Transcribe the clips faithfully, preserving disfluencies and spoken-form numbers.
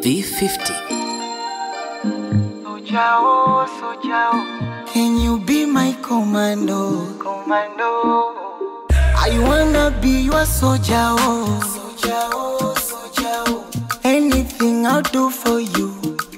V fifty. Sojao, Sojao, Can you be my commando? Commando. I wanna be your soldier, oh. Soldier, oh, soldier, oh. Anything I'll do for you.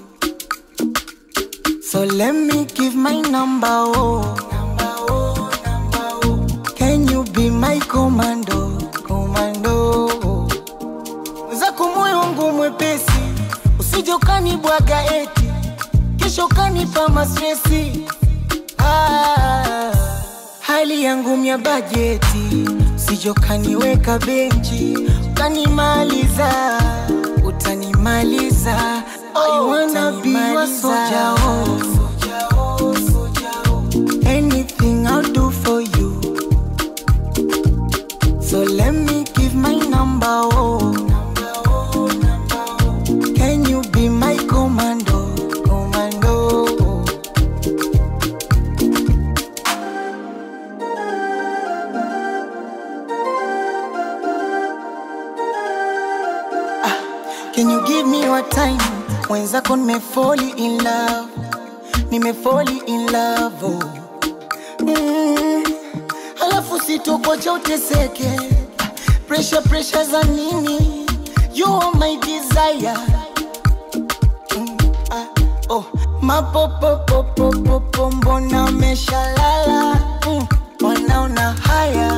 So let me give my number, oh. Number, oh, number, oh. Can you be my commando? Commando, oh. Zako moyo wangu mwepesi, usije ukanibwaga eti kesho kanipa mastresi. Ah, hali yangu mya bajeti, usije ukaniweka benchi ukanimaliza, utanimaliza. I wanna be your soldier, oh. Soldier, oh, soldier, oh. Anything I'll do for you. So let me give my number, oh. Number, oh, number, oh. Can you be my commando? Commando, oh. Ah, can you give me your time? Mwenzako nime fall in love, nime fall in love, oh. Mm. Halafu sitokocha uteseke, pressure pressure za nini? You are my desire. Mm. Ah, oh, Mapopo popo popo, mbona wamesha lala? Mm. Wanaona haya,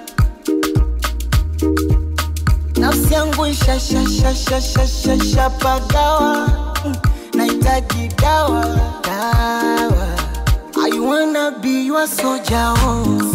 nafsi yangu isha sha sha sha sha sha sha pagawa. Mm. Nahitaji dawa, dawa. I wanna be your soldier, oh.